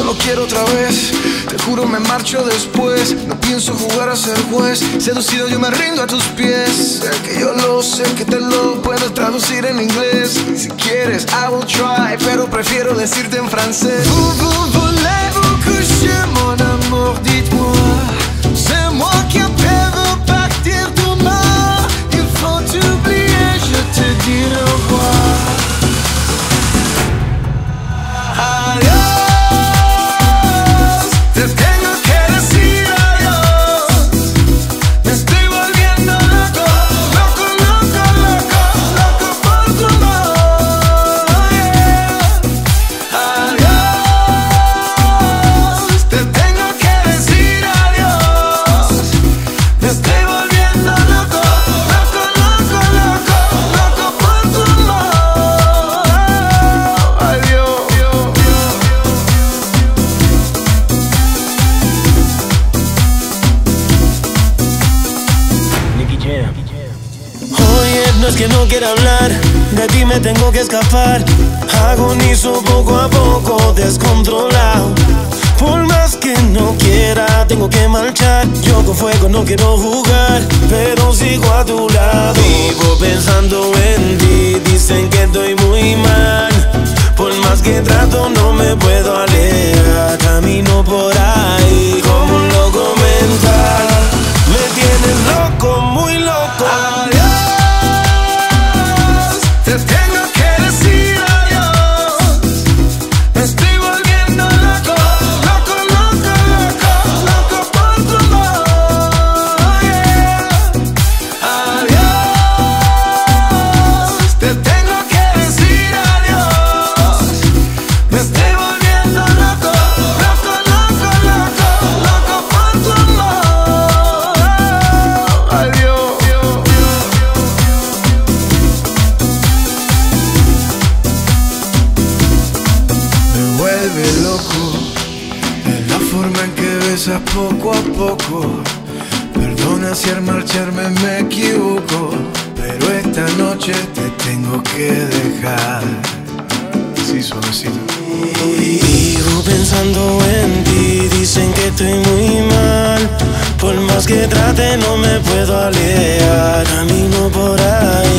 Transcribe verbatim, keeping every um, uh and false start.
solo quiero otra vez. Te juro me marcho después. No pienso jugar a ser juez. Seducido yo me rindo a tus pies. Sé que yo lo sé, que te lo puedo traducir en inglés. Y si quieres, I will try, pero prefiero decirte en francés. Vous, vous, voulez-vous coucher, mon amour, dites-moi. C'est moi qui veux partir demain. Il faut t'oublier, je te dirai au revoir. Oye, no es que no quiera hablar, de ti me tengo que escapar. Agonizo poco a poco, descontrolado. Por más que no quiera, tengo que marchar. Yo con fuego no quiero jugar, pero sigo a tu lado. Vivo pensando en ti, dicen que estoy muy mal. Por más que trato no me puedo alejar. Camino por ahí como un loco mental. Me tienes loco, muy loco. Adiós, te tengo que decir adiós. Me estoy volviendo loco, loco, loco, loco, loco por tu amor, yeah. Adiós, te tengo que decir adiós. Me estoy volviendo loco, loco, loco, loco, loco por tu amor. Adiós. Me vuelve loco en la forma en que besas poco a poco. Perdona si al marcharme me equivoco, pero esta noche te tengo que dejar. Sí, suavecito. Vivo pensando en ti, dicen que estoy muy mal. Por más que trate no me puedo alejar. Camino por ahí